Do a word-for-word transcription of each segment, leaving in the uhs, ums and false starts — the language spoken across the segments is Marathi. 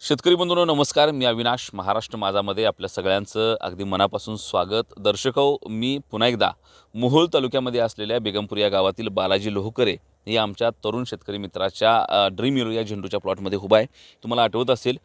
शेतकरी बंधूंनो नमस्कार. मी अविनाश. महाराष्ट्र माझामध्ये आपल्या सगळ्यांचं अगदी मनापासून स्वागत. दर्शको, मी पुन्हा एकदा मोहोळ तालुक्यामध्ये असलेल्या बेगमपूर या गावातील बालाजी लोहकरे हे आमच्या तरुण शेतकरी मित्राच्या ड्रीम येलो या झेंडूच्या प्लॉटमध्ये उभा आहे. तुम्हाला आठवत असेल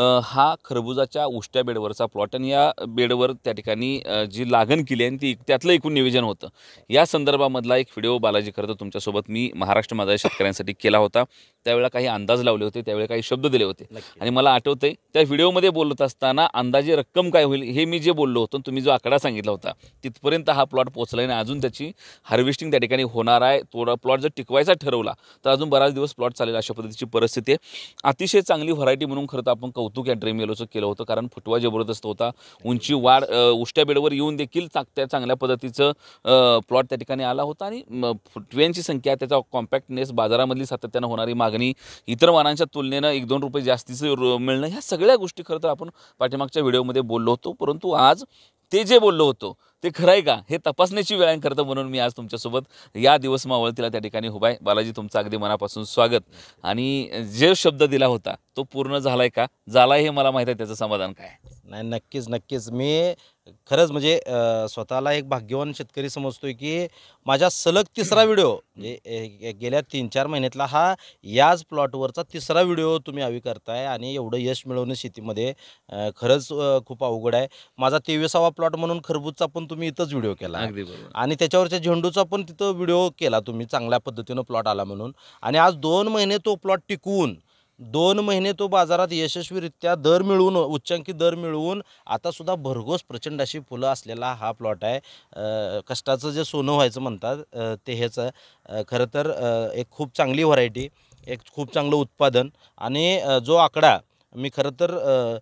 हा खरबुजाच्या उष्ट्या बेडवरचा प्लॉट आणि या बेडवर त्या ठिकाणी जी लागण केली आणि ती त्यातलं एकूण नियोजन होतं. या संदर्भामधला एक व्हिडिओ बालाजी खरं तुमच्यासोबत मी महाराष्ट्र माझा शेतकऱ्यांसाठी केला होता. त्यावेळेला काही अंदाज लावले होते, त्यावेळी काही शब्द दिले होते आणि मला आठवतंय त्या व्हिडिओमध्ये बोलत असताना अंदाजे रक्कम काय होईल हे मी जे बोललो होतो, तुम्ही जो आकडा सांगितला होता तिथपर्यंत हा प्लॉट पोहोचला आणि अजून त्याची हार्वेस्टिंग त्या ठिकाणी होणार आहे. थोडा प्लॉट जर टिकवायचा ठरवला तर अजून बराच दिवस प्लॉट चालेल अशा पद्धतीची परिस्थिती आहे. अतिशय चांगली व्हरायटी म्हणून खरं तर आपण कौतुक या ड्रीम येलोचं केलं होतं, कारण फुटवा जबरदस्त होता. उंची वाढ उष्ट्या बेडवर येऊन देखील त्या चांगल्या पद्धतीचं प्लॉट त्या ठिकाणी आला होता आणि फुटव्यांची संख्या, त्याचा कॉम्पॅक्टनेस, बाजारामधली सातत्यानं होणारी मागणी, इतर वाहनांच्या तुलनेनं एक दोन रुपये जास्तीचं मिळणं, ह्या सगळ्या गोष्टी खरं तर आपण पाठीमागच्या व्हिडिओमध्ये बोललो होतो. परंतु आज ते जे बोललो होतो ते खरं आहे का हे तपासण्याची वेळ करतं, म्हणून मी आज तुमच्यासोबत या दिवस मावळतीला त्या ठिकाणी उभा आहे. बालाजी, तुमचं अगदी मनापासून स्वागत. आणि जे शब्द दिला होता तो पूर्ण झालाय का? झालाय हे मला माहीत आहे, त्याचं समाधान काय? नाही, नक्कीच नक्कीच मी खरंच म्हणजे स्वतःला एक भाग्यवान शेतकरी समजतोय की माझा सलग तिसरा व्हिडिओ म्हणजे गेल्या तीन चार महिन्यातला हा याच प्लॉटवरचा तिसरा व्हिडिओ तुम्ही हवी करताय आणि एवढं यश मिळवणं शेतीमध्ये खरंच खूप अवघड आहे. माझा तेविसावा प्लॉट म्हणून खरबूजचा पण तुम्ही इथंच व्हिडिओ केला आणि त्याच्यावरच्या झेंडूचा पण तिथं व्हिडिओ केला तुम्ही, चांगल्या पद्धतीनं प्लॉट आला म्हणून. आणि आज दोन महिने तो प्लॉट टिकवून दोन महिने तो बाजारात यशस्वीरित्या दर मिळवून, उच्चांकी दर मिळवून आता सुद्धा भरघोस प्रचंड अशी फुलं असलेला हा प्लॉट आहे. कष्टाचं जे सोनं व्हायचं म्हणतात ते ह्याचं खरं तर एक खूप चांगली व्हरायटी, एक खूप चांगलं उत्पादन. आणि जो आकडा मी खरं तर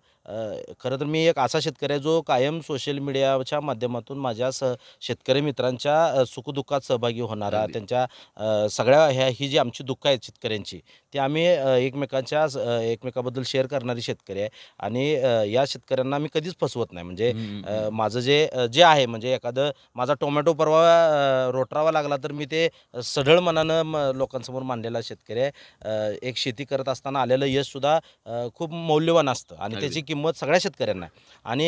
खरं तर मी एक असा शेतकरी आहे जो कायम सोशल मीडियाच्या माध्यमातून माझ्या स शेतकरी मित्रांच्या सुखदुःखात सहभागी होणारा, त्यांच्या सगळ्या ह्या ही जी आमची दुःखं आहेत शेतकऱ्यांची ती आम्ही एकमेकांच्या एकमेकाबद्दल शेअर करणारी शेतकरी आहे. आणि या शेतकऱ्यांना मी कधीच फसवत नाही. म्हणजे माझं जे जे आहे म्हणजे एखादं माझा टोमॅटो परवा रोटरावा लागला तर मी ते सढळ मनानं लोकांसमोर मांडलेला शेतकरी आहे. एक शेती करत असताना आलेलं यशसुद्धा खूप मौल्यवान असतं आणि त्याची किंमत सगळ्या शेतकऱ्यांना. आणि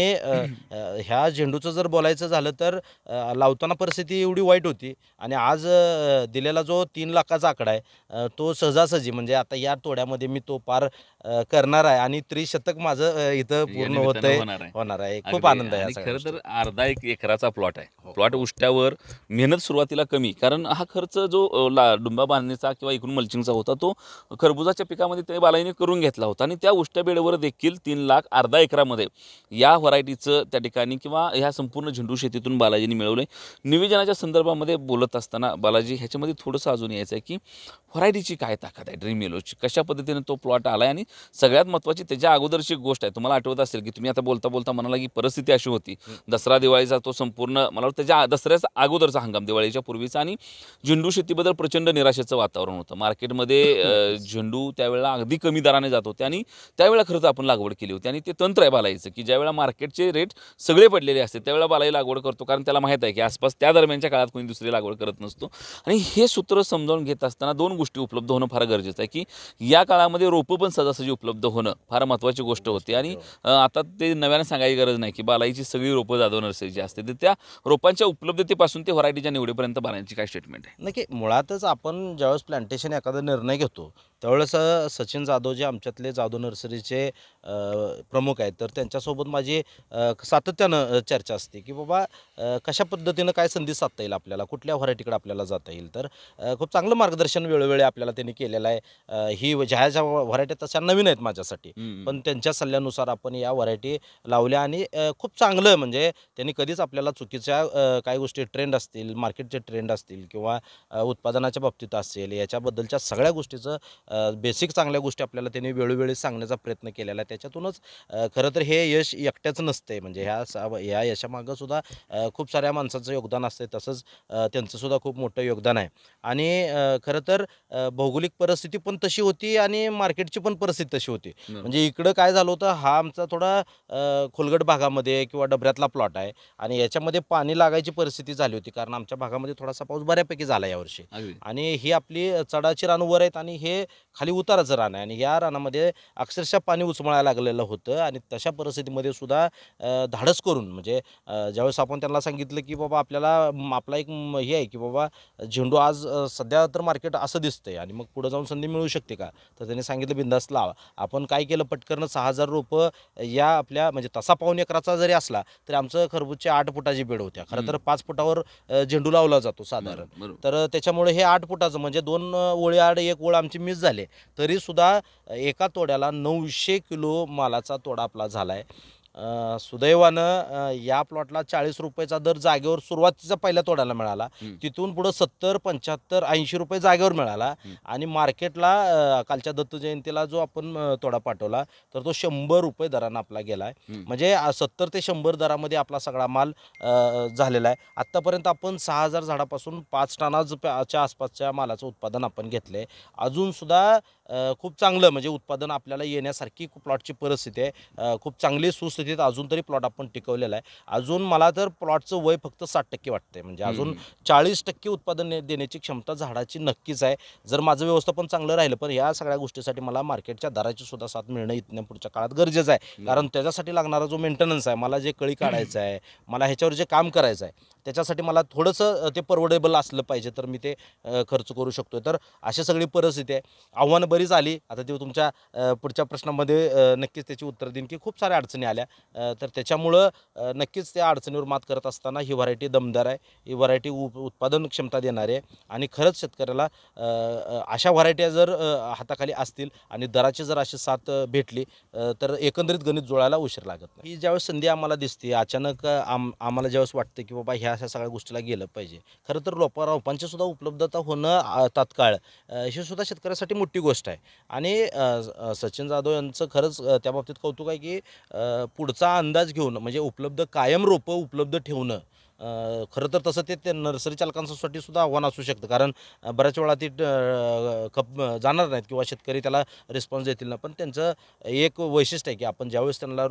ह्या झेंडूचं जर बोलायचं झालं तर लावताना परिस्थिती एवढी वाईट होती आणि आज दिलेला जो तीन लाखाचा आकडा आहे तो सहजासहजी म्हणजे आता या तोड्यामध्ये मी तो पार करणार आहे आणि त्रिशतक माझं इथं पूर्ण होतंय होणार आहे. खूप आनंद आहे. खरं तर अर्धा एक एकराचा प्लॉट आहे. प्लॉट उष्ट्यावर मेहनत सुरुवातीला कमी, कारण हा खर्च जो डुंबा बांधणीचा किंवा इकडून मल्चिंगचा होता तो खरबुजाच्या पिकामध्ये ते बालाजीने करून घेतला होता. आणि त्या उष्ट्या बेडवर देखील तीन लाख अर्धा एकरामध्ये या व्हरायटीचं त्या ठिकाणी किंवा ह्या संपूर्ण झेंडू शेतीतून बालाजीने मिळवलंय. नियोजनाच्या संदर्भामध्ये बोलत असताना बालाजी ह्याच्यामध्ये थोडंसं अजून यायचं आहे की व्हरायटीची काय ताकद आहे ड्रीम येलोची, कशा पद्धतीने तो प्लॉट आला आहे. आणि सगळ्यात महत्त्वाची त्याच्या अगोदरची गोष्ट आहे, तुम्हाला आठवत असेल की तुम्ही आता बोलता बोलता म्हणाला की परिस्थिती अशी होती, दसरा दिवाळीचा तो संपूर्ण मला वाटतं त्याच्या दसऱ्याचा अगोदरचा हंगाम, दिवाळीच्या पूर्वीचा, आणि झेंडू शेतीबद्दल प्रचंड निराशेचं वातावरण होतं. मार्केटमध्ये झेंडू त्यावेळेला अगदी कमी दराने जात होते आणि त्यावेळेला खरं तर आपण लागवड केली होती. आणि ते तंत्र आहे बालाईचं की ज्यावेळेला मार्केटचे रेट सगळे पडलेले असते त्यावेळेला बालाई लागवड करतो, कारण त्याला माहीत आहे की आसपास त्या दरम्यानच्या काळात कोणी दुसरी लागवड करत नसतो. आणि हे सूत्र समजावून घेत असताना दोन गोष्टी उपलब्ध होणं फार गरजेचं आहे की या काळामध्ये रोपं पण सहजासहजी उपलब्ध होणं फार महत्त्वाची गोष्ट होती. आणि आता ते नव्याने सांगायची गरज नाही की बालाईची सगळी रोपं जाधव नर्सरीची असते, तर त्या रोपांच्या उपलब्धतेपासून ते व्हरायटीच्या निवडीपर्यंत बालाईची काय स्टेटमेंट आहे? नक्की मुळातच आपण ज्यावेळेस प्लांटेशन एखादा निर्णय घेतो त्यावेळेस सचिन जाधव जे आमच्यातले जाधव नर्सरीचे प्रमुख आहेत तर त्यांच्यासोबत माझी सातत्यानं चर्चा असते की बाबा कशा पद्धतीनं काय संधी साधता येईल आपल्याला, कुठल्या व्हरायटीकडे आपल्याला जाता येईल. तर खूप चांगलं मार्गदर्शन वेळोवेळी आपल्याला त्यांनी केलेलं आहे. ही ज्या ज्या व्हरायटी तशा नवीन आहेत माझ्यासाठी, पण त्यांच्या सल्ल्यानुसार आपण या व्हरायटी लावल्या आणि खूप चांगलं म्हणजे त्यांनी कधीच आपल्याला चुकीच्या काही गोष्टी ट्रेंड असतील, मार्केटचे ट्रेंड असतील किंवा उत्पादनाच्या बाबतीत असेल, याच्याबद्दलच्या सगळ्या गोष्टीचं बेसिक चांगल्या गोष्टी आपल्याला त्यांनी वेळोवेळी सांगण्याचा प्रयत्न केलेला आहे. त्याच्यातूनच खरं तर हे यश एकट्याचं नसते, म्हणजे ह्या ह्या यशामागं सुद्धा खूप साऱ्या माणसाचं योगदान असते, तसंच त्यांचंसुद्धा खूप मोठं योगदान आहे. आणि खरं तर भौगोलिक परिस्थिती पण तशी होती आणि मार्केटची पण परिस्थिती तशी होती. म्हणजे इकडं काय झालं होतं, हा आमचा थोडा खोलगट भागामध्ये किंवा डबऱ्यातला प्लॉट आहे आणि याच्यामध्ये पाणी लागायची परिस्थिती झाली होती, कारण आमच्या भागामध्ये थोडासा पाऊस बऱ्यापैकी झाला यावर्षी. आणि ही आपली चढाची रानवर आहेत आणि हे खाली उताराचं रान आहे आणि या रानामध्ये अक्षरशः पाणी उचमळायला लागलेलं होतं आणि तशा परिस्थितीमध्ये सुद्धा अ, धाडस करून म्हणजे अ, ज्यावेळेस आपण त्यांना सांगितलं की बाबा आपल्याला म, आपला एक म, हे आहे की बाबा झेंडू आज अ, सध्या तर मार्केट असं दिसतंय आणि मग पुढे जाऊन संधी मिळू शकते का, तर त्यांनी सांगितलं बिंदास लावा. आपण काय केलं, पटकन सहा हजार रोपं या आपल्या म्हणजे तसा पाऊण एकराचा जरी असला तरी आमचं खरबूजच्या आठ फुटाची बेड होत्या. खरं तर पाच फुटावर अ, झेंडू लावला जातो साधारण. बरोबर बरोबर. तर त्याच्यामुळे हे आठ फुटाचं म्हणजे दोन अ, ओळी आड एक ओळ आमची मिस झाली. तरीसुद्धा एका तोड्याला नऊशे किलो मालाचा तोडा आपला झाला आहे. अ, सुदैवानं अ, या प्लॉटला चाळीस रुपयाचा दर जागेवर सुरुवातीचा पहिल्या तोड्याला मिळाला. हं. तिथून पुढं सत्तर पंच्याहत्तर ऐंशी रुपये जागेवर मिळाला हं. आणि मार्केटला अ, कालच्या दत्त जयंतीला जो आपण अ, तोडा पाठवला तर तो शंभर रुपये दरानं आपला गेला आहे. हं. म्हणजे अ, सत्तर ते शंभर दरामध्ये आपला सगळा माल अ, झालेला आहे. आत्तापर्यंत आपण सहा हजार झाडापासून पाच टनाच्या आसपासच्या मालाचं उत्पादन आपण घेतलं आहे. अजूनसुद्धा अ, खूप चांगलं म्हणजे उत्पादन आपल्याला येण्यासारखी प्लॉटची परिस्थिती आहे. अ, खूप चांगली सुस्थितीत अजून तरी प्लॉट आपण टिकवलेला आहे. अजून मला तर प्लॉटचं वय फक्त साठ टक्के वाटतंय. म्हणजे हं, अजून हं. चाळीस टक्के उत्पादन दे देण्याची क्षमता झाडाची नक्कीच आहे. जर माझं व्यवस्थापन चांगलं राहिलं, पण या सगळ्या गोष्टीसाठी मला मार्केटच्या दराची सुद्धा साथ मिळणं इथनं पुढच्या काळात गरजेचं आहे. बरोबर. कारण त्याच्यासाठी लागणारा जो मेंटेनन्स आहे, मला जे कळी काढायचं आहे, मला ह्याच्यावर जे काम करायचं आहे, त्याच्यासाठी मला थोडंसं अ, ते परवडेबल असलं पाहिजे, तर मी ते अ, खर्च करू शकतो. तर अशी सगळी परिस्थिती आहे. आव्हानं बरीच आली. आता ते तुमच्या अ, पुढच्या प्रश्नामध्ये अ, नक्कीच त्याची उत्तर देईन की खूप साऱ्या अडचणी आल्या. अ, तर त्याच्यामुळं अ, नक्कीच त्या अडचणीवर मात करत असताना ही व्हरायटी दमदार आहे. ही व्हरायटी उप उत्पादन क्षमता देणारी आहे आणि खरंच शेतकऱ्याला अ, अ, अशा व्हरायट्या जर अ, हाताखाली असतील आणि दराची जर अशी साथ अ, भेटली अ, तर एकंदरीत गणित जुळायला उशीर लागत नाही. ही ज्यावेळेस संधी आम्हाला दिसते अचानक अ, आम आम्हाला ज्यावेळेस वाटतं की बाबा ह्या अशा सगळ्या गोष्टीला गेलं पाहिजे. खरं तर रोपा रोपांची सुद्धा उपलब्धता होणं अ, तात्काळ अ, ही सुद्धा शेतकऱ्यासाठी मोठी गोष्ट आहे. आणि अ, स- अ, सचिन जाधव यांचं खरंच अ, त्या बाबतीत कौतुक आहे की अ, पुढचा अंदाज घेऊन म्हणजे उपलब्ध कायम रोपं उपलब्ध ठेवणं. अ, खरं तर तसं ते ते नर्सरी चालकांसाठी सुद्धा आव्हान असू शकतं, कारण अ, बऱ्याच वेळा ती अ, खप जाणार नाहीत किंवा शेतकरी त्याला रिस्पॉन्स देतील ना. पण त्यांचं एक वैशिष्ट्य आहे की आपण ज्यावेळेस त्यांना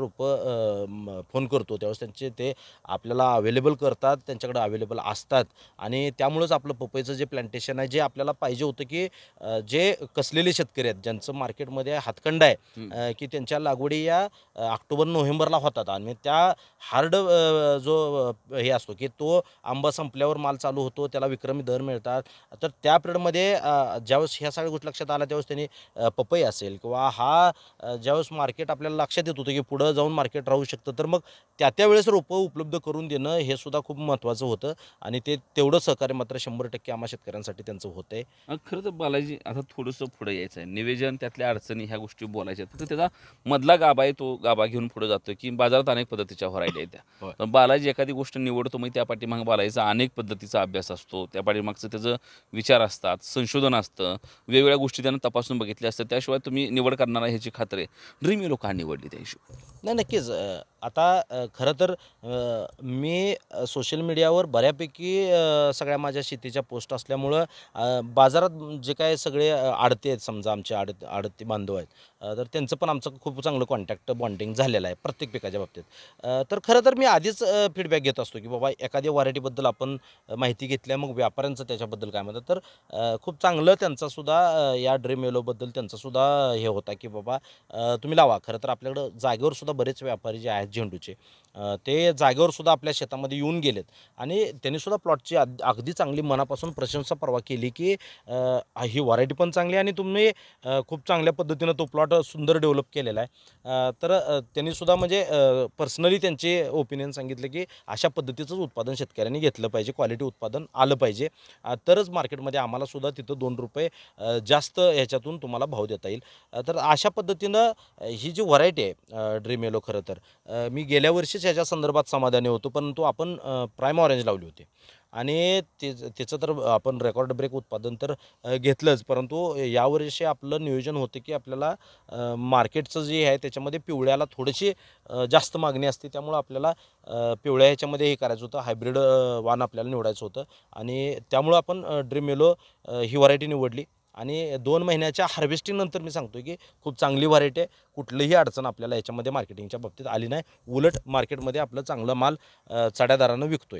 रोपं फोन करतो त्यावेळेस त्यांचे ते आपल्याला अवेलेबल करतात, त्यांच्याकडे अवेलेबल असतात आणि त्यामुळंच आपलं पपईचं जे प्लांटेशन आहे जे आपल्याला पाहिजे होतं की अ, जे कसलेले शेतकरी आहेत ज्यांचं मार्केटमध्ये हातखंडा आहे, हं. अ, की त्यांच्या लागवडी या अ, ऑक्टोबर नोव्हेंबरला होतात आणि त्या हार्ड जो अ, हे असतो की तो आंबा संपल्यावर माल चालू होतो, त्याला विक्रमी दर मिळतात. तर त्या पिरियडमध्ये अ, ज्यावेळेस ह्या सगळ्या गोष्टी लक्षात आल्या त्यावेळेस त्यांनी अ, पपई असेल किंवा हा अ, ज्यावेळेस मार्केट आपल्याला लक्षात येत होतं की पुढं जाऊन मार्केट राहू शकतं, तर मग त्या त्यावेळेस रोपं उपलब्ध करून देणं हे सुद्धा खूप महत्त्वाचं होतं आणि ते तेवढं सहकार्य मात्र शंभर टक्के आम्हा शेतकऱ्यांसाठी त्यांचं होतं आहे. अ, खरं तर बालाजी आता थोडंसं पुढे यायचं आहे. निवेदन, त्यातल्या अडचणी ह्या गोष्टी बोलायच्या आहेत. तर त्याचा मधला गाभा आहे, तो गाभा घेऊन पुढे जातोय, की बाजारात अनेक पद्धतीच्या व्हरायटी आहेत त्या. होय. पण बालाजी एखादी गोष्ट निवडतो, मग त्या पाठीमागे बालाजीचा अनेक पद्धतीचा अभ्यास असतो. त्या पाठीमागचं त्याचं विचार असतात, संशोधन असतं, वेगवेगळ्या गोष्टी त्यानं तपासून बघितल्या असतात. त्याशिवाय तुम्ही निवड करणार ह्याची खात्री आहे. ड्रीम येलो का निवडली त्या हिशोबाने? नाही, नक्कीच. अ, आता अ, खरं तर अ, मी अ, सोशल मीडियावर बऱ्यापैकी अ, सगळ्या माझ्या शेतीच्या पोस्ट असल्यामुळं अ, बाजारात जे काही सगळे अ, आडते आहेत, समजा आमचे आडत आडती बांधव आहेत, अ, तर त्यांचं पण आमचं खूप चांगलं कॉन्टॅक्ट बॉन्डिंग झालेलं आहे प्रत्येक पिकाच्या बाबतीत. अ, तर खरं तर मी आधीच फीडबॅक घेत असतो की बाबा एखाद्या व्हरायटीबद्दल आपण अ, माहिती घेतल्या, मग व्यापाऱ्यांचं त्याच्याबद्दल काय म्हणतात, तर अ, खूप चांगलं त्यांचासुद्धा अ, या ड्रीम येलोबद्दल त्यांचासुद्धा हे होता की बाबा अ, तुम्ही लावा. खरं तर आपल्याकडं जागेवर सुद्धा बरेच व्यापारी जे आहेत झेंडूचे, अ, ते जागेवर सुद्धा आपल्या शेतामध्ये येऊन गेलेत आणि त्यांनी सुद्धा प्लॉटची अग अगदी चांगली मनापासून प्रशंसा परवा केली की अ, ही व्हरायटी पण चांगली आहे आणि तुम्ही अ, खूप चांगल्या पद्धतीनं तो प्लॉट सुंदर डेव्हलप केलेला आहे. अ, तर अ, त्यांनी सुद्धा म्हणजे पर्सनली त्यांचे ओपिनियन सांगितलं की अशा पद्धतीचंच उत्पादन शेतकऱ्यांनी घेतलं पाहिजे, क्वालिटी उत्पादन आलं पाहिजे, अ, तरच मार्केटमध्ये आम्हाला सुद्धा तिथं दोन रुपये अ, जास्त ह्याच्यातून तुम्हाला भाव देता येईल. अ, तर अशा पद्धतीनं अ, ही जी व्हरायटी आहे ड्रीम येलो, खरं तर अ, मी गेल्या वर्षीच ह्याच्या संदर्भात समाधानी होतो, परंतु आपण अ, प्राईम ऑरेंज लावली होती आणि ते त्याचं तर आपण रेकॉर्ड ब्रेक उत्पादन तर अ, घेतलंच, परंतु यावर्षी आपलं नियोजन होतं की आपल्याला अ, मार्केटचं जे आहे त्याच्यामध्ये पिवळ्याला थोडीशी अ, जास्त मागणी असते, त्यामुळं आपल्याला अ, पिवळ्या ह्याच्यामध्ये हे करायचं होतं, हायब्रिड वाण आपल्याला निवडायचं होतं आणि त्यामुळं आपण ड्रीम येलो ही व्हरायटी निवडली आणि दोन महिन्याच्या हार्वेस्टिंगनंतर मी सांगतो की खूप चांगली व्हरायटी आहे. कुठलीही अडचण आपल्याला याच्यामध्ये मार्केटिंगच्या बाबतीत आली नाही. उलट मार्केटमध्ये आपलं चांगलं माल अ, चढ्या दरानं विकतोय.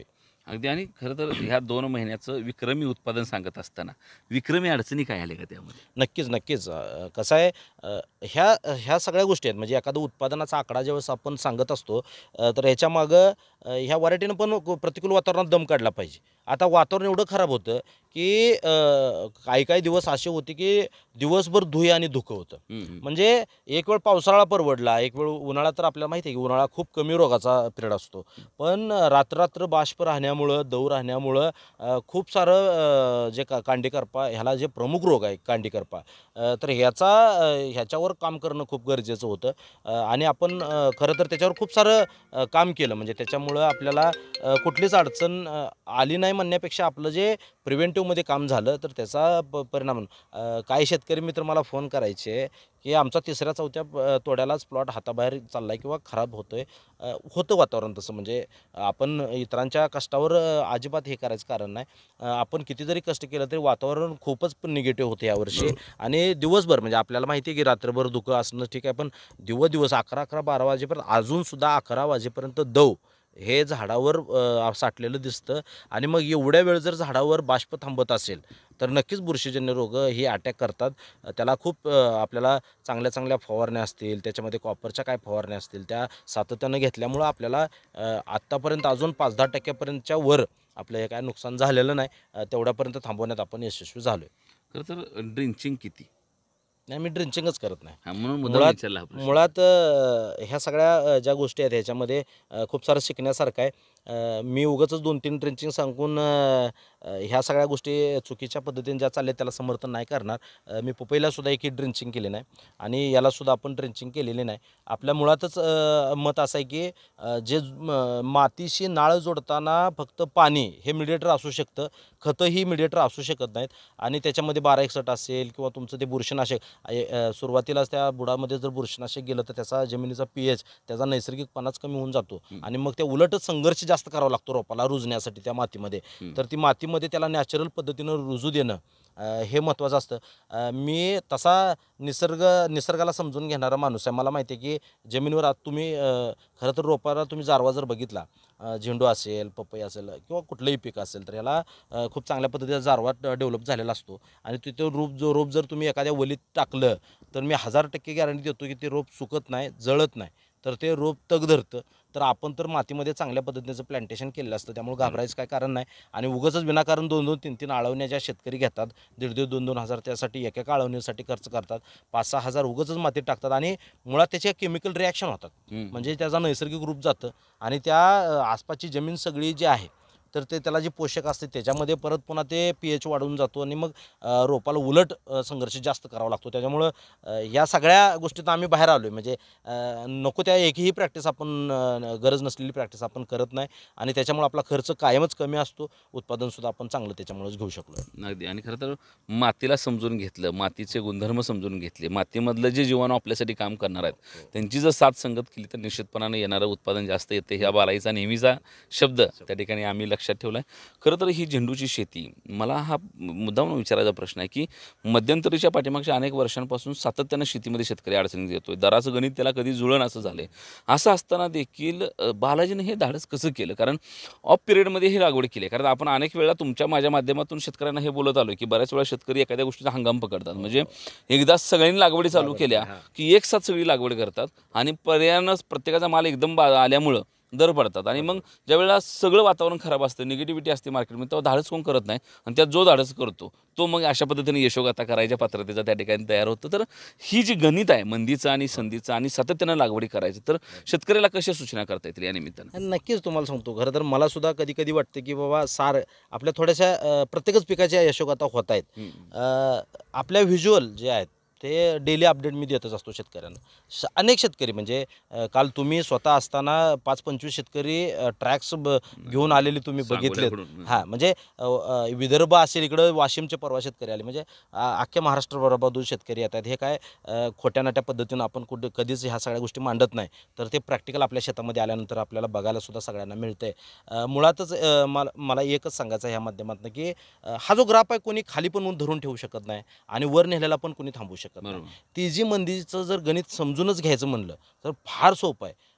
अगदी. आणि खरं तर ह्या दोन महिन्याचं विक्रमी उत्पादन सांगत असताना विक्रमी अडचणी काय आल्या का त्यामध्ये? नक्कीच, नक्कीच. अ, कसं आहे, अ, ह्या ह्या सगळ्या गोष्टी आहेत. म्हणजे एखादा उत्पादनाचा आकडा ज्यावेळेस आपण सांगत असतो, अ, तर ह्याच्यामागं अ, ह्या व्हरायटीनं पण क- प्रतिकूल वातावरणात दम काढला पाहिजे. आता वातावरण एवढं खराब होतं, की अ, काही काही दिवस असे होते, की दिवसभर धुई आणि धुकं होतं. हं, हं. म्हणजे एक वेळ पावसाळा परवडला, एक वेळ उन्हाळा, तर आपल्याला माहिती आहे, की उन्हाळा खूप कमी रोगाचा पिरियड असतो. पण रात्र-रात्र बाष्प राहण्यामुळं, दव राहण्यामुळं अ, खूप सारं अ, जे का कांडीकरपा ह्याला जे प्रमुख रोग आहे कांडीकरपा, अ, तर ह्याचा अ, ह्याच्यावर काम करणं खूप गरजेचं होतं. अ, आणि आपण अ, खरं तर त्याच्यावर खूप सारं अ, काम केलं. म्हणजे त्याच्यामुळं आपल्याला अ, कुठलीच अडचण अ, आली नाही म्हणण्यापेक्षा आपलं जे प्रिव्हेंटिव्हमध्ये काम झालं, तर त्याचा प परिणाम अ, काही शेतकरी मित्र मला फोन करायचे, की आमचा तिसऱ्या चौथ्या अ, तोड्यालाच प्लॉट हाताबाहेर चाललाय किंवा खराब होतोय. अ, होतं वातावरण तसं. म्हणजे आपण इतरांच्या कष्टावर अ, अजिबात हे करायचं कारण नाही. अ, आपण किती जरी कष्ट केलं तरी वातावरण खूपच निगेटिव्ह होतं यावर्षी. बरोबर. आणि दिवसभर म्हणजे आपल्याला माहिती आहे, की रात्रभर धुकं असणं ठीक आहे, पण दिवस-दिवस अकरा अकरा, बारा वाजेपर्यंत, अजूनसुद्धा अकरा वाजेपर्यंत दव हे झाडावर अ, साठलेलं दिसतं. आणि मग एवढ्या वेळ जर झाडावर बाष्प थांबत असेल, तर नक्कीच बुरशीजन्य रोग ही अटॅक करतात. अ, त्याला खूप अ, आपल्याला चांगल्या चांगल्या फवारण्या असतील, त्याच्यामध्ये कॉपरच्या काय फवारण्या असतील, त्या सातत्यानं घेतल्यामुळं आपल्याला अ, आत्तापर्यंत अजून पाच दहा टक्क्यापर्यंतच्या वर आपलं हे काय नुकसान झालेलं नाही. अ, तेवढ्यापर्यंत थांबवण्यात आपण यशस्वी झालो आहे. खरं तर ड्रिंचिंग किती? नाही, मी ड्रिंचिंगच करत नाही. हां, म्हणून मुद्दाम मुळात विचारला हा प्रश्न. मुळात अ, ह्या सगळ्या अ, ज्या गोष्टी आहेत ह्याच्यामध्ये अ, खूप सारं शिकण्यासारखं आहे. अ, मी उगाचच दोन तीन ड्रिंचिंग सांगून अ, अ, ह्या सगळ्या गोष्टी चुकीच्या पद्धतीने ज्या चालल्या त्याला समर्थन नाही करणार. अ, मी पपईलासुद्धा एकही ड्रिंचिंग केली नाही आणि यालासुद्धा आपण ड्रिंचिंग केलेली नाही. आपल्या मुळातच अ, मत असं आहे, की अ, जे म मातीशी नाळ जोडताना फक्त पाणी हे मीडिएटर असू शकतं, खतं ही मीडिएटर असू शकत नाहीत. आणि त्याच्यामध्ये बारा एकसठ असेल किंवा तुमचं ते बुरशीनाशक, आहे, अ, सुरुवातीलाच त्या बुडामध्ये जर बुरशीनाशक गेलं, तर त्याचा जमिनीचा पीएच, त्याचा नैसर्गिकपणाच कमी होऊन जातो. हं, आणि मग त्या उलटच संघर्ष जास्त करावा लागतो रोपाला रुजण्यासाठी त्या मातीमध्ये. हं. तर ती मातीमध्ये त्याला नॅचरल पद्धतीनं रुजू देणं, अ, हे महत्त्वाचं असतं. अ, मी तसा निसर्ग निसर्गाला समजून घेणारा माणूस आहे. मला माहिती आहे, की जमिनीवर आत तुम्ही अ, खरं तर रोपाला तुम्ही जारवा जर बघितला, अ, झेंडू असेल, पपई असेल किंवा कुठलंही पीक असेल, तर ह्याला अ, खूप चांगल्या पद्धतीचा जारवा डेव्हलप झालेला असतो. आणि तिथं रोप जो रोप जर तुम्ही एखाद्या वलीत टाकलं, तर मी हजार टक्के गॅरंटी देतो, की ते रोप सुकत नाही, जळत नाही. तर ते रोप तग धरतं. तर आपण तर मातीमध्ये चांगल्या पद्धतीचं प्लांटेशन केलेलं असतं. त्यामुळे बरोबर. घाबरायचं काय कारण नाही. आणि उगाचच विनाकारण दोन दोन, तीन तीन आळवण्या ज्या शेतकरी घेतात, दीड दीड, दोन दोन हजार त्यासाठी एका आळवणीसाठी खर्च करतात. पाच सहा हजार उगाचच मातीत टाकतात आणि मुळात त्याच्या केमिकल रिॲक्शन होतात. हं, हं. म्हणजे त्याचा नैसर्गिक रूप जातं आणि त्या अ, आसपासची जमीन सगळी जी आहे, तर ते त्याला जे पोषक असते त्याच्यामध्ये परत पुन्हा ते पीएच वाढून जातो आणि मग अ, रोपाला उलट अ, संघर्ष जास्त करावा लागतो. त्याच्यामुळं अ, या सगळ्या गोष्टीतून आम्ही बाहेर आलो आहे. म्हणजे अ, नको त्या एकही प्रॅक्टिस आपण, अ, गरज नसलेली प्रॅक्टिस आपण करत नाही आणि त्याच्यामुळे आपला खर्च कायमच कमी असतो. उत्पादनसुद्धा आपण चांगलं त्याच्यामुळेच घेऊ शकलो. अगदी. आणि खरं तर मातीला समजून घेतलं, मातीचे गुणधर्म समजून घेतले, मातीमधलं जे जीवाणू आपल्यासाठी काम करणार आहेत, हो. त्यांची जर साथ संगत केली तर निश्चितपणाने येणारं उत्पादन जास्त येते. ह्या बालाईचा नेहमीचा शब्द त्या ठिकाणी आम्ही लक्षात ठेवला आहे. खरं तर ही झेंडूची शेती, मला हा मुद्दामून विचारायचा प्रश्न आहे, की मध्यंतरीच्या पाठीमागच्या अनेक वर्षांपासून सातत्यानं शेतीमध्ये शेतकरी अडचणीत येतोय. दराचं गणित त्याला कधी जुळण असं झालंय. असं असताना देखील अ, बालाजीने हे धाडस कसं केलं? कारण ऑफ पिरियडमध्ये ही लागवड केली आहे. कारण आपण अनेक वेळा तुमच्या माझ्या माध्यमातून शेतकऱ्यांना हे बोलत आलो, की बऱ्याच वेळा शेतकरी एखाद्या गोष्टीचा हंगाम पकडतात. हो, म्हणजे हो. एकदा सगळ्यांनी लागवडी चालू लागवड केली. केल्या, हां. की एक साथ सगळी लागवड करतात आणि पर्यायानं प्रत्येकाचा माल एकदम बा आल्यामुळं दर पडतात. आणि मग बरोबर. ज्यावेळेला सगळं वातावरण खराब असतं, निगेटिव्हिटी असते मार्केटमध्ये, तेव्हा धाडस कोण करत नाही. आणि त्यात जो धाडस करतो, तो मग अशा पद्धतीने यशोगाथा करायच्या पात्रतेचा त्या ठिकाणी तयार होतो. तर ही जी गणित आहे मंदीचं आणि हो. संधीचं आणि सातत्यानं लागवडी करायचं, तर शेतकऱ्याला कशा सूचना करता येतील या निमित्तानं? आणि नक्कीच तुम्हाला सांगतो, खरं तर मला सुद्धा कधी-कधी वाटतं, की बाबा सार आपल्या थोड्याशा अ, प्रत्येकच पिकाच्या यशोगाथा होत आहेत. हं, अ, आपल्या व्हिज्युअल जे आहेत ते डेली अपडेट मी देतच असतो शेतकऱ्यांना. श अनेक शेतकरी म्हणजे अ, काल तुम्ही स्वतः असताना पाच पंचवीस शेतकरी अ, ट्रॅक्स ब घेऊन आलेले तुम्ही बघितलेत. सांगोल्याकडून. हं, हां, म्हणजे अ, अ, विदर्भ असेल, इकडं वाशिमचे परवा शेतकरी आले. म्हणजे अ, अख्ख्या महाराष्ट्रभरामधून शेतकरी येतात. हे काय अ, खोट्या-नाट्या पद्धतीनं आपण कुठे कधीच ह्या सगळ्या गोष्टी मांडत नाही. तर ते प्रॅक्टिकल आपल्या शेतामध्ये आल्यानंतर आपल्याला बघायला सुद्धा सगळ्यांना मिळतंय. अ, मुळातच अ, मला मला एकच सांगायचं आहे ह्या माध्यमातून, की अ, हा जो ग्राफ आहे कोणी खाली पण धरून ठेवू शकत नाही आणि वर नेलेला पण कोणी थांबवू शकत नाही. बरोबर. ती जी मंदीचं जर गणित समजूनच घ्यायचं म्हणलं, तर फार सोपं आहे.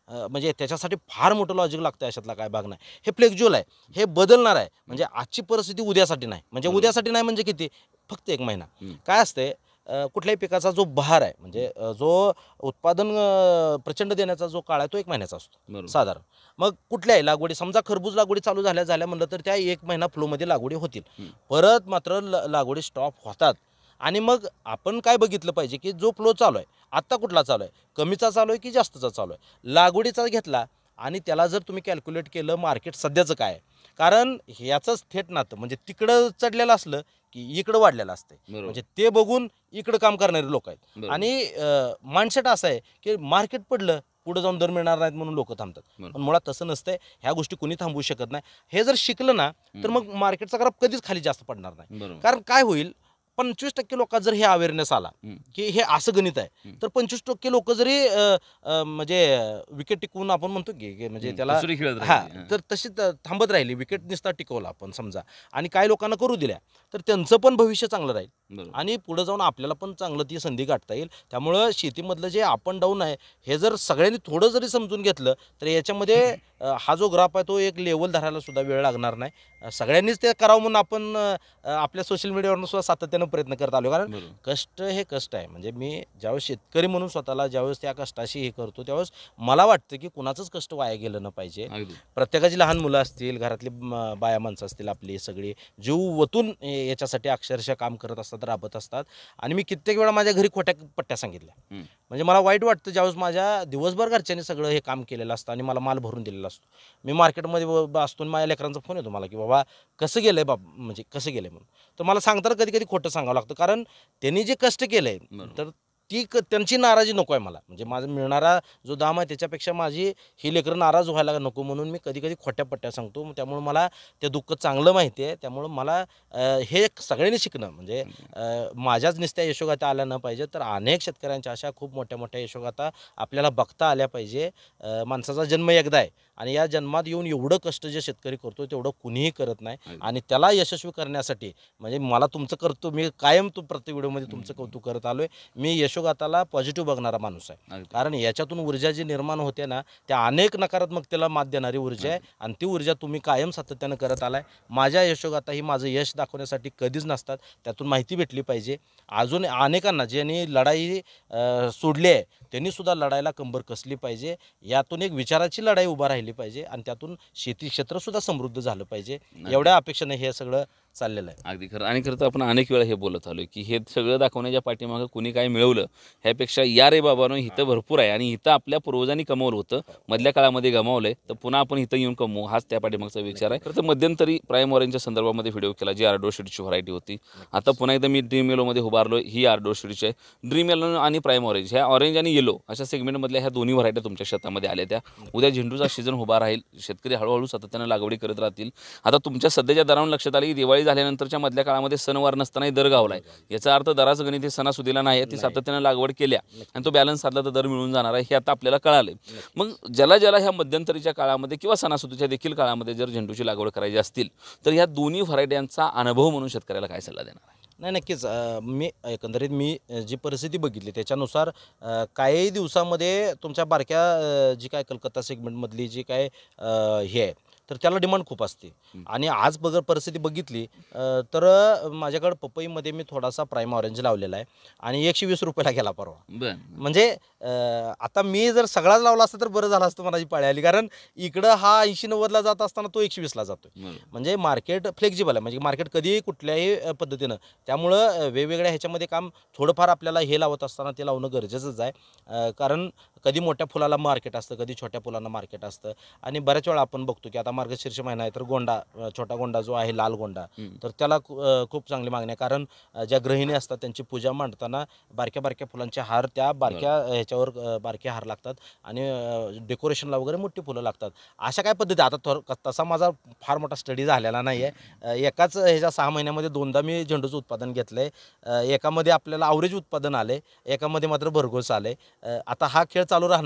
अ, म्हणजे त्याच्यासाठी फार मोठं लॉजिक लागतं, अशातला काय भाग नाही. हे फ्लेक्झ्युअल आहे, हे बदलणार आहे. म्हणजे आजची परिस्थिती उद्यासाठी नाही. म्हणजे बरोबर. उद्यासाठी नाही म्हणजे किती? फक्त एक महिना. हं. काय असते, अ, कुठल्याही पिकाचा जो बहार आहे, म्हणजे अ, जो उत्पादन अ, प्रचंड देण्याचा जो काळ आहे, तो एक महिन्याचा असतो बरोबर. साधारण. मग कुठल्याही लागवडी, समजा खरबूज लागवडी चालू झाल्या झाल्या म्हणलं तर त्या एक महिना फ्लोमध्ये लागवडी होतील. हं. परत मात्र ल लागवडी स्टॉप होतात. आणि मग आपण काय बघितलं पाहिजे, की जो फ्लो चालू आहे, आत्ता कुठला चालू आहे? कमीचा चालू आहे की जास्तचा चालू आहे? लागवडीचा घेतला आणि त्याला जर तुम्ही कॅल्क्युलेट केलं मार्केट सध्याचं काय आहे? कारण ह्याचंच थेट नातं म्हणजे तिकडं चढलेलं असलं की इकडं वाढलेलं असते. बरोबर. म्हणजे ते बघून इकडं काम करणारे लोक आहेत. बरोबर. आणि माइंडसेट असं आहे की मार्केट पडलं, पुढे जाऊन दर मिळणार नाहीत म्हणून लोक थांबतात. बरोबर. पण मुळात तसं नसतंय. ह्या गोष्टी कुणी थांबवू शकत नाही. हे जर शिकलं ना तर हं. मग मार्केटचा ग्राफ कधीच खाली जास्त पडणार नाही. बरोबर. कारण काय होईल, पंचवीस टक्के लोकांत जर हे अवेअरनेस आला हं. की हे असं गणित आहे, हं. तर पंचवीस टक्के लोक जरी अ, अ, म्हणजे विकेट टिकवून आपण म्हणतो की की म्हणजे हं. त्याला कसोटी खेळत हां, राहिली. हां. तर तशी त- थांबत राहिली, विकेट निसता टिकवला आपण समजा, आणि काही लोकांना करू दिल्या, तर त्यांचं पण भविष्य चांगलं राहील बरोबर. आणि पुढे जाऊन आपल्याला पण चांगलं ती संधी गाठता येईल. त्यामुळं शेतीमधलं जे अप अँड डाऊन आहे, हे जर सगळ्यांनी थोडं जरी समजून घेतलं तर याच्यामध्ये अ, हा जो ग्राफ आहे तो एक लेवल धरायला सुद्धा वेळ लागणार नाही. अ, सगळ्यांनीच ते करावं म्हणून आपण अ, आपल्या सोशल मीडियावरून सुद्धा सातत्यानं प्रयत्न करत आलो. कारण बरोबर. कष्ट हे कष्ट आहे. म्हणजे मी ज्यावेळेस शेतकरी म्हणून स्वतःला ज्यावेळेस त्या कष्टाशी हे करतो, त्यावेळेस मला वाटतं की कुणाचंच कष्ट वाया गेलं न पाहिजे. अगदी. प्रत्येकाची लहान मुलं असतील, घरातली म बाया माणसं असतील, आपली सगळी जीव ओतून ए याच्यासाठी अक्षरशः काम करत असतात, राबत असतात. आणि मी कित्येक वेळा माझ्या घरी खोट्या पट्ट्या सांगितल्या. हं. म्हणजे मला वाईट वाटतं ज्यावेळेस माझ्या दिवसभर घरच्यांनी सगळं हे काम केलेलं असतं आणि मला माल भरून दिलेला असतो. मी मार्केटमध्ये ब ब असतो आणि माझ्या लेकरांचा फोन येतो मला की बाबा कसं गेलं आहे बाब म्हणजे कसं गेलं आहे म्हणून. तर मला सांगताना कधी कधी खोटं सांगावं लागतं. कारण त्यांनी जे कष्ट केलं आहे, बरोबर. तर ती क त्यांची नाराजी नको आहे मला. म्हणजे माझा मिळणारा जो दाम आहे त्याच्यापेक्षा माझी ही लेकरं नाराज व्हायला नको म्हणून मी कधी कधी खोट्या पट्ट्या सांगतो. त्यामुळे मला ते दुःख चांगलं माहिती आहे. त्यामुळं मला अ, हे एक सगळ्यांनी शिकणं म्हणजे अ, माझ्याच नुसत्या यशोगाथा आल्या न पाहिजे, तर अनेक शेतकऱ्यांच्या अशा खूप मोठ्या मोठ्या यशोगाथा आपल्याला बघता आल्या पाहिजे. अ, माणसाचा जन्म एकदा आहे आणि या जन्मात येऊन एवढं कष्ट जे शेतकरी करतो तेवढं कुणीही करत नाही. अगदी. आणि त्याला यशस्वी करण्यासाठी म्हणजे मला तुमचं करतो, मी कायम तू प्रत्येक व्हिडिओमध्ये तुमचं कौतुक करत आलोय. मी यशोगाथाला पॉझिटिव्ह बघणारा माणूस आहे. अगदी. कारण याच्यातून ऊर्जा जी निर्माण होते ना, त्या अनेक नकारात्मकतेला मात देणारी ऊर्जा आहे आणि ती ऊर्जा तुम्ही कायम सातत्यानं करत आलाय. माझ्या यशोगाथा ही माझं यश दाखवण्यासाठी कधीच नसतात. त्यातून माहिती भेटली पाहिजे. अजून अनेकांना ज्यांनी लढाई अ, सोडली आहे त्यांनी सुद्धा लढायला कंबर कसली पाहिजे. यातून एक विचाराची लढाई उभा राहिली पाहिजे आणि त्यातून शेती क्षेत्र सुद्धा समृद्ध झालं पाहिजे. एवढ्या अपेक्षेने हे सगळं चाललेलं आहे. अगदी खरं. आणि खरं तर आपण अनेक वेळा हे बोलत आलो की हे सगळं दाखवण्याच्या पाठीमागं कुणी काय मिळवलं ह्यापेक्षा या रे बाबांनो इथं भरपूर आहे आणि इथं आपल्या पूर्वजांनी कमवलं होतं, मधल्या काळामध्ये गमावलंय, तर पुन्हा आपण इथं येऊन कमवू, हाच त्या पाठीमागचा विचार आहे. खरं तर मध्यंतरी प्राईम ऑरेंजच्या संदर्भामध्ये व्हिडिओ केला, जी आर्डो शेडची व्हरायटी होती. आता पुन्हा एकदा मी ड्रीम येलोमध्ये उभारलो. ही आर्डो शेडची आहे. ड्रीम येलो आणि प्राईम ऑरेंज, ह्या ऑरेंज आणि येलो अशा सेगमेंटमधल्या ह्या दोन्ही व्हरायट्या तुमच्या शेतामध्ये आल्या. त्या उद्या झेंडूचा सीझन उभा राहील. शेतकरी हळूहळू सातत्यानं लागवडी करत राहतील. आता तुमच्या सध्याच्या दरावरून लक्षात आली की दिवाळी झाल्यानंतरच्या मधल्या काळामध्ये सणवार नसतानाही दर गावलाय. याचा अर्थ दराचं गणित हे सणासुदीला नाही आहे. ती सातत्यानं लागवड केल्या आणि तो बॅलन्स साधला तर दर मिळून जाणार आहे, हे आता आपल्याला कळालंय. मग ज्याला ज्याला ह्या मध्यंतरीच्या काळामध्ये किंवा सणासुदीच्या देखील काळामध्ये जर झेंडूची लागवड करायची असतील तर ह्या दोन्ही व्हरायट्यांचा अनुभव म्हणून शेतकऱ्याला काय सल्ला देणार आहे? नाही, नक्कीच. अ, मी एकंदरीत मी अ, जी परिस्थिती बघितली त्याच्यानुसार अ, काही दिवसामध्ये तुमच्या बारक्या अ, जी काय कलकत्ता सेगमेंटमधली जी काय अ, हे आहे, तर त्याला डिमांड खूप असते. हं. आणि आज बघ परिस्थिती बघितली अ, तर अ, माझ्याकडं पपईमध्ये मी थोडासा प्राईम ऑरेंज लावलेला आहे आणि एकशे वीस रुपयाला गेला परवा. बरं. म्हणजे अ, आता मी जर सगळाच लावला असता तर बरं झालं असतं, मनाची पाळी आली. कारण इकडं हा ऐंशी नव्वदला जात असताना तो एकशे वीसला जातोय. बरोबर. म्हणजे मार्केट फ्लेक्झिबल आहे. म्हणजे मार्केट कधीही कुठल्याही अ, पद्धतीनं. त्यामुळं अ, वेगवेगळ्या ह्याच्यामध्ये काम थोडंफार आपल्याला हे लावत असताना ते लावणं गरजेचंच आहे. अ, कारण कधी मोठ्या फुलाला मार्केट असतं, कधी छोट्या फुलांना मार्केट असतं. आणि बऱ्याच वेळा आपण बघतो की आता मार्गशीर्ष महिना आहे तर गोंडा, अ, छोटा गोंडा जो आहे, लाल गोंडा, हं. तर त्याला खू- अ, खूप चांगली मागणी आहे. कारण अ, ज्या गृहिणी असतात त्यांची पूजा मांडताना बारक्या बारक्या फुलांचे हार, त्या बारक्या अ, ह्याच्यावर अ, बारके हार लागतात आणि अ, डेकोरेशनला वगैरे मोठी फुलं लागतात. अशा काय पद्धती आता थोर तसा माझा फार मोठा स्टडी झालेला नाही आहे. अ, एकाच ह्याच्या सहा महिन्यामध्ये दोनदा मी झेंडूचं उत्पादन घेतलं आहे. एकामध्ये आपल्याला ॲव्हरेज उत्पादन आले, एकामध्ये मात्र भरघोस आले. अ, आता हा खेळ चालू राहणार आहे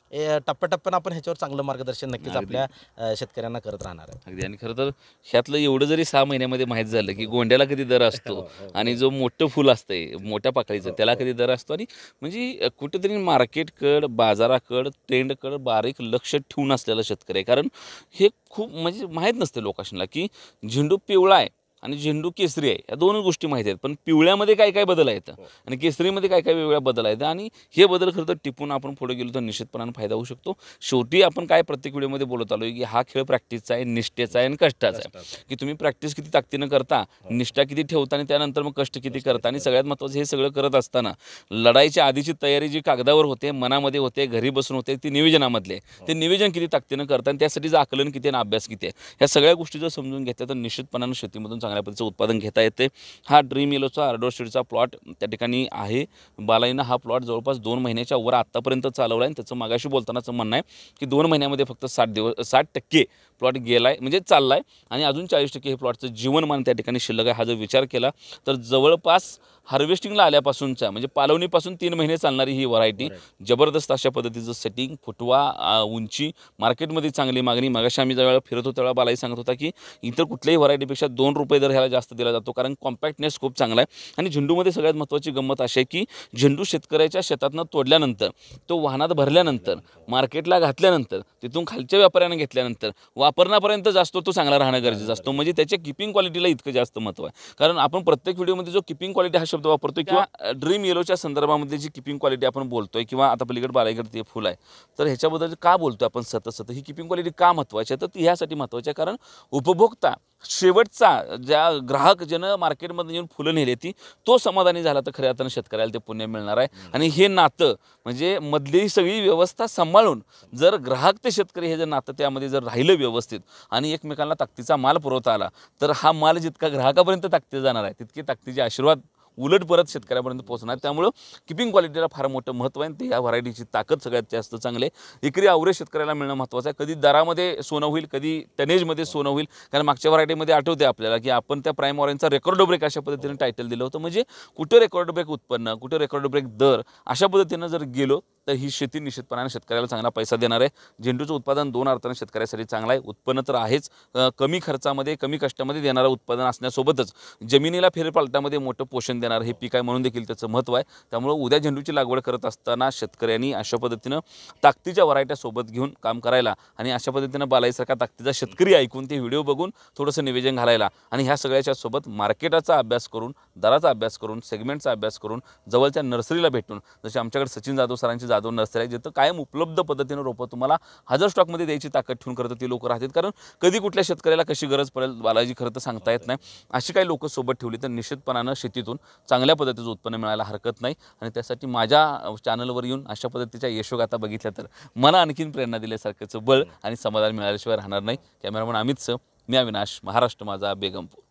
ए, टप्प्याटप्प्यानं आपण ह्याच्यावर चांगलं मार्गदर्शन नक्कीच अगदी. आपल्या अ, शेतकऱ्यांना करत राहणार आहे. अगदी आणि खरं तर ह्यातलं एवढं जरी सहा महिन्यामध्ये माहीत झालं की गोंड्याला कधी दर असतो आणि जो मोठं फुल असतंय मोठ्या पाकळीचं त्याला कधी दर असतो आणि म्हणजे अ, कुठेतरी मार्केटकड बाजाराकड ट्रेंडकड बारीक लक्ष ठेवून असलेला शेतकरी आहे. कारण हे खूप म्हणजे माहीत नसते लोकांना की झेंडू पिवळा आहे आणि झेंडू केसरी आहे या दोन गोष्टी माहिती आहेत. पण पिवळ्यामध्ये काय काय बदल आहेत आणि केसरीमध्ये काय काय वेगवेगळ्या बदल आहेत आणि हे बदल खरं तर टिपून आपण पुढे गेलो तर निश्चितपणाने फायदा होऊ शकतो. शेवटी आपण काय प्रत्येक व्हिडिओमध्ये बोलत आलो की हा खेळ प्रॅक्टिसचा आहे, निष्ठेचा आहे आणि कष्टाचा आहे. की तुम्ही प्रॅक्टिस किती ताकदीनं करता, निष्ठा किती ठेवता आणि त्यानंतर मग कष्ट किती करता आणि सगळ्यात महत्त्वाचं हे सगळं करत असताना लढाईच्या आधीची तयारी जी कागदावर होते, मनामध्ये होते, घरी बसून होते ती नियोजनामधले ते नियोजन किती ताकदीनं करता आणि त्यासाठीचं आकलन किती आणि अभ्यास किती आहे ह्या सगळ्या गोष्टी जर समजून घेतल्या तर निश्चितपणानं शेतीमधून चांगल्या पद्धतीचं उत्पादन घेता येते. हा ड्रीम येलोचा आर्डोर सीडचा प्लॉट त्या ठिकाणी आहे. बालाईनं हा प्लॉट जवळपास दोन महिन्याच्या वर आत्तापर्यंत चालवला आहे आणि त्याचं मागाशी बोलतानाचं म्हणणं आहे की दोन महिन्यामध्ये फक्त साठ दिवस साठ टक्के प्लॉट गेला आहे म्हणजे चालला आहे आणि अजून चाळीस टक्के हे प्लॉटचं जीवनमान त्या ठिकाणी शिल्लक आहे. हा जर विचार केला तर जवळपास हार्वेस्टिंगला आल्यापासूनच्या म्हणजे पालवणीपासून तीन महिने चालणारी ही व्हरायटी जबरदस्त अशा पद्धतीचं सेटिंग फुटवा आ, उंची मार्केटमध्ये चांगली मागणी. मागाशी आम्ही ज्यावेळेला फिरत होतो त्यावेळेला बालाई सांगत होता की इतर कुठल्याही व्हरायटीपेक्षा दोन रुपये दर ह्याला जास्त दिला जातो कारण कॉम्पॅक्टनेस खूप चांगला आहे. आणि झेंडूमध्ये सगळ्यात महत्त्वाची गंमत अशी आहे की झेंडू शेतकऱ्याच्या शेतातनं तोडल्यानंतर तो वाहनात भरल्यानंतर मार्केटला घातल्यानंतर तिथून खालच्या व्यापाऱ्यानं घेतल्यानंतर वापरण्यापर्यंत जास्त तो चांगला राहणं गरजेचं असतं. म्हणजे त्याच्या किपिंग क्वालिटीला इतकं जास्त महत्त्व आहे. कारण आपण प्रत्येक व्हिडिओमध्ये जो किपिंग क्वालिटी हा शब्द वापरतोय किंवा ड्रीम येलोच्या संदर्भामध्ये जी किपिंग क्वालिटी आपण बोलतोय किंवा आता पलीकडे बालाईकडे ते फुल आहे तर ह्याच्याबद्दल का बोलतोय आपण सतत सतत ही किपिंग क्वालिटी का महत्त्वाची आहे तर ती ह्यासाठी महत्त्वाची आहे कारण उपभोक्ता शेवटचा ज्या ग्राहक ज्यानं मार्केटमध्ये येऊन फुलं नेली ती तो समाधानी झाला तर खऱ्या अर्थानं शेतकऱ्याला ते पुण्य मिळणार आहे. आणि हे नातं म्हणजे मधली ही सगळी व्यवस्था सांभाळून जर ग्राहक ते शेतकरी हे जर नातं त्यामध्ये जर राहिलं व्यवस्थित आणि एकमेकांना ताकदीचा माल पुरवता आला तर हा माल जितका ग्राहकापर्यंत ताकदीचा जाणार आहे तितके ताकदीचे आशीर्वाद उलट परत शेतकऱ्यापर्यंत पोहोचणार. त्यामुळं किपिंग क्वालिटीला फार मोठं महत्त्व आहे. ते या व्हरायटीची ताकद सगळ्यात जास्त चांगली आहे. एकरी आवरेज शेतकऱ्याला मिळणं महत्त्वाचं आहे. कधी दरामध्ये सोनं होईल कधी टनेजमध्ये सोनं होईल. कारण मागच्या व्हरायटीमध्ये आठवते आपल्याला की आपण त्या प्राईम ऑरेंजचा रेकॉर्ड ब्रेक अशा पद्धतीने टायटल दिलं होतं. म्हणजे कुठं रेकॉर्ड ब्रेक उत्पन्न कुठं रेकॉर्ड ब्रेक दर अशा पद्धतीनं जर गेलो तर ही शेती निश्चितपणाने शेतकऱ्याला चांगला पैसा देणार आहे. झेंडूचं उत्पादन दोन अर्थाने शेतकऱ्यासाठी चांगलं आहे. उत्पन्न तर आहेच कमी खर्चामध्ये कमी कष्टामध्ये देणारं उत्पादन असण्यासोबतच जमिनीला फेरपालटामध्ये मोठं पोषण देणार हे पीक आहे म्हणून देखील त्याचं महत्त्व आहे. त्यामुळं उद्या झेंडूची लागवड करत असताना शेतकऱ्यांनी अशा पद्धतीनं ताकदीच्या व्हरायट्या सोबत घेऊन काम करायला आणि अशा पद्धतीनं बालाईसारखा ताकदीचा शेतकरी ऐकून ते व्हिडिओ बघून थोडंसं निवेदन घालायला आणि ह्या सगळ्याच्या सोबत मार्केटाचा अभ्यास करून दराचा अभ्यास करून सेगमेंटचा अभ्यास करून जवळच्या नर्सरीला भेटून जसे आमच्याकडे सचिन जाधव सरांची जाधव नर्सरी आहे जिथं कायम उपलब्ध पद्धतीनं रोपं तुम्हाला हजार स्टॉकमध्ये द्यायची ताकद ठेवून करतं ती लोक राहतात. कारण कधी कुठल्या शेतकऱ्याला कशी गरज पडेल बालाजी खरं तर सांगता येत नाही. अशी काही लोक सोबत ठेवली तर निश्चितपणानं शेतीतून चांगल्या पद्धतीचं उत्पन्न मिळायला हरकत नाही. आणि त्यासाठी माझ्या चॅनलवर येऊन अशा पद्धतीच्या यशोगाथा बघितल्या तर मला आणखीन प्रेरणा दिल्यासारखंचं बळ आणि समाधान मिळाल्याशिवाय राहणार नाही. कॅमेरामन अमित सर, मी अविनाश, महाराष्ट्र माझा, बेगमपूर.